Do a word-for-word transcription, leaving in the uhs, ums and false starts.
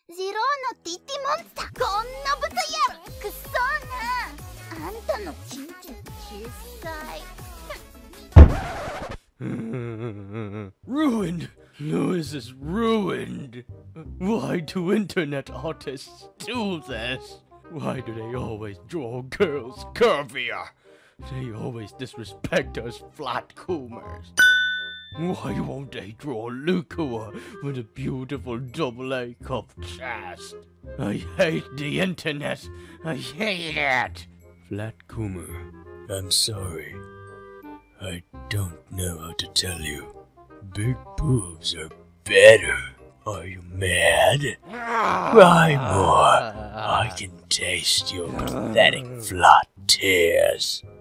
ジローのティティモンスター、こんなブサ野郎、くっそーな。あんたのチンチン小さい。 Ruined! Lewis is ruined! Why do internet artists do this? Why do they always draw girls curvier? They always disrespect us flat coomers. Why won't they draw Lukua with a beautiful double A cup chest? I hate the internet! I hate it! Flat Coomer, I'm sorry. I don't know how to tell you. Big boobs are better. Are you mad? Cry more. I can taste your pathetic flat tears.